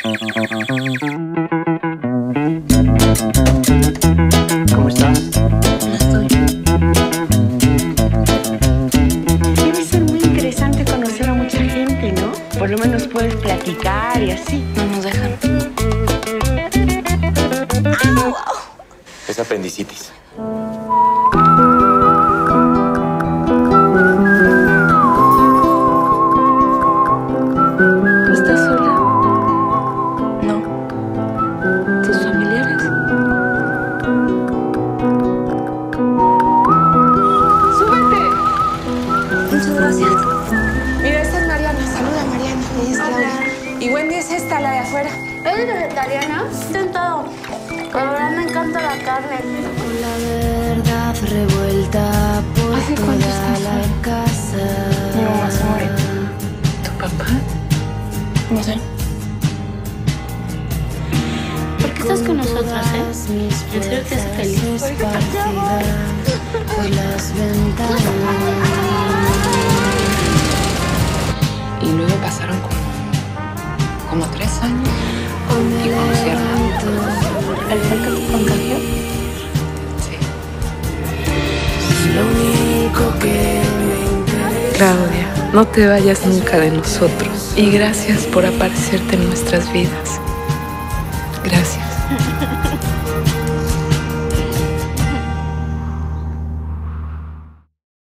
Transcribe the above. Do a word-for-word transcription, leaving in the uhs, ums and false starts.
¿Cómo estás? No estoy. Debe ser muy interesante conocer a mucha gente, ¿no? Por lo menos puedes platicar y así. No nos dejan. Es apendicitis. ¿Estás sola? No. ¿Tus familiares? ¡Súbete! Muchas gracias. Mira, esta es Mariana. Saluda, Mariana. Ella es Claudia. Y Wendy es esta, la de afuera. ¿Eres vegetariana? Intentado. La verdad me encanta la carne. La verdad revuelta por ¿Hace cuánto toda estás la sola? casa. Mi mamá se murió. ¿Tu papá? No sé. ¿Por qué estás con nosotras, eh? ¿En serio te hace feliz? Esparcida por las ventanas. Y luego pasaron como, como tres años y conocí a Hernán. ¿Al fue que te contagió? Sí. Lo único que me interesa. Claudia, no te vayas nunca de nosotros. Y gracias por aparecerte en nuestras vidas. Gracias.